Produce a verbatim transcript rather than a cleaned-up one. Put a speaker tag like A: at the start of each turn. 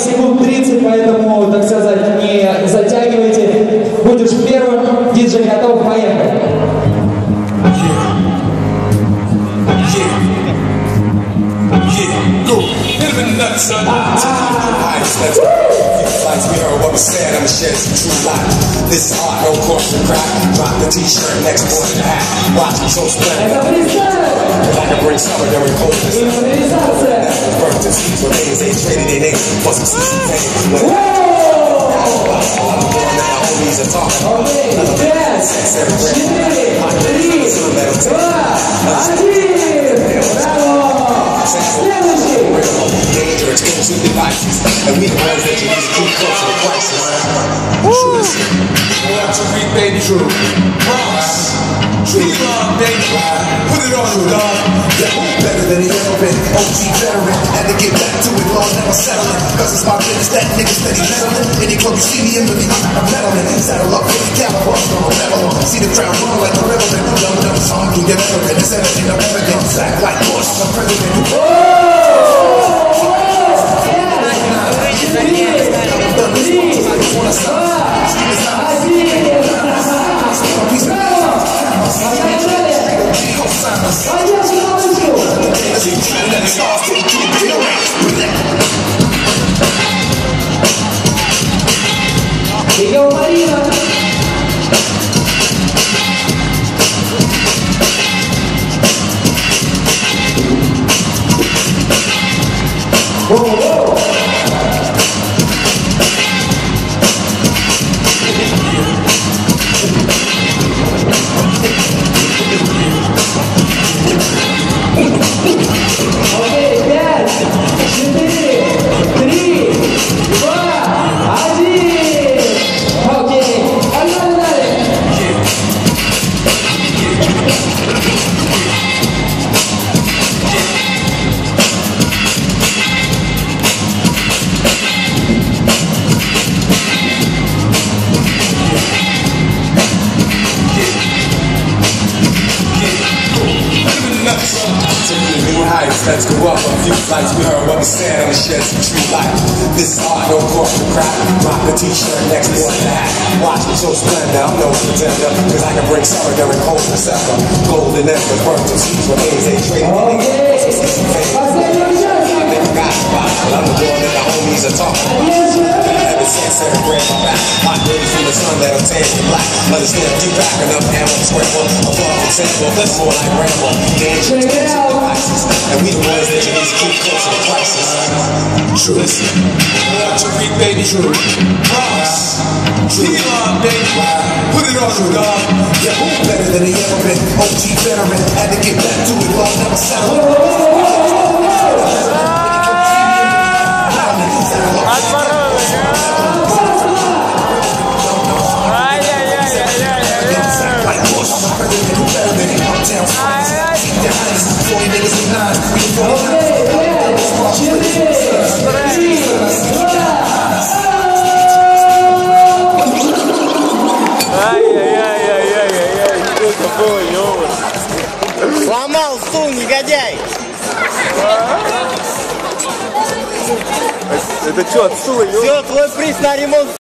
A: секунд тридцать, поэтому, так сказать, не затягивайте. Будешь первым, диджей готов, поехали.
B: Lights, we heard what was said, I'ma share some true life. This is art, no course to crack. Drop the t-shirt next boy to the hat. Watch me so splendid. Cause I can bring summer during coldness. Birth to seeds when niggas ain't traded their names for some C C fame. I'm the one that my homies are talking about. Sex every breath. My niggas is a metal tape. Danger, explosive devices, and we the ones that you need to keep close to the crisis. True. What to read, baby? True. Promise. True love, baby. Put it on you, dog. Yeah, better than the elephant. O G veteran. Had to get back to it, Lord, never settling. Cause it's my business, that nigga steady meddling. Any club you see me in, really, I'm meddling. Saddle up with the caliber, I'm a meddler. See the crowd run like a river. Dumb, dumb song, you get veteran. It's everything I'm ever getting. Sack like Bush, I'm president.
A: Yo, Marina. Whoa, whoa. Okay, пять, четыре, три, два, один. Окей, погнали далее.
B: Let's go up a few flights, we heard what was said, I'ma shed some true light. This is art, no course to crack. Rock the t-shirt next boy to the hat. Watch me so splendid, I'm no pretender. Cause I can bring summer during cold December. Golden embers, burnt to seas when niggas ain't trading. I never got about it, but I'm the one that the homies are talking about. Ever since I ran my back, hot ladies from the sun that'll tan you black. Understand if you back enough ammo to scramble above example, that's more like ramble. Danger, explosive devices, and we the ones that you need to keep close to the crisis. True. Listen. What to read, baby? True. Promise. True love, baby. Put it on you, dog. Yeah, who better than the elephant? O G veteran. Had to get back to it, Lord, never settle.
C: Сломал стул, негодяй!
D: Это что, от стула?
C: Все, твой приз на ремонт.